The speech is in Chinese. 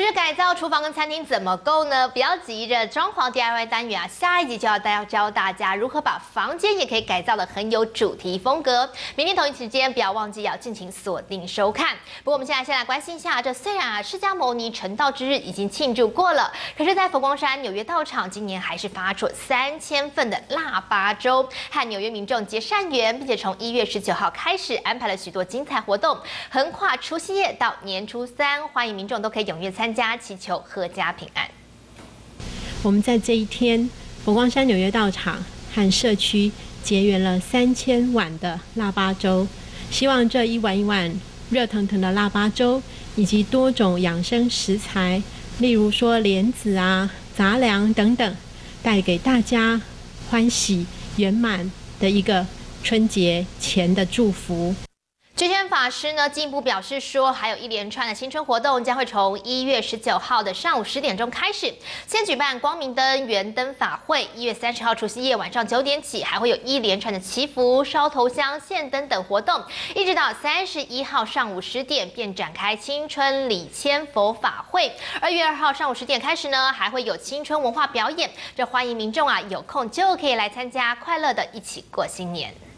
可是改造厨房跟餐厅怎么够呢？不要急着装潢 DIY 单元啊，下一集就要教大家如何把房间也可以改造的很有主题风格。明天同一时间不要忘记要敬请锁定收看。不过我们现在先来关心一下，这虽然啊释迦牟尼成道之日已经庆祝过了，可是，在佛光山纽约道场今年还是发出3000份的腊八粥，和纽约民众结善缘，并且从1月19号开始安排了许多精彩活动，横跨除夕夜到年初3，欢迎民众都可以踊跃参加，祈求阖家平安。 我们在这一天，佛光山纽约道场和社区结缘了3000碗的腊八粥，希望这一碗一碗热腾腾的腊八粥，以及多种养生食材，例如说莲子啊、杂粮等等，带给大家欢喜圆满的一个春节前的祝福。 觉天法师呢进一步表示说，还有一连串的新春活动将会从1月19号的上午10点钟开始，先举办光明灯圆灯法会，1月30号除夕夜晚上9点起，还会有一连串的祈福、烧头香、献灯等活动，一直到31号上午10点便展开青春礼签佛法会。2月2号上午10点开始呢，还会有青春文化表演，这欢迎民众啊有空就可以来参加，快乐的一起过新年。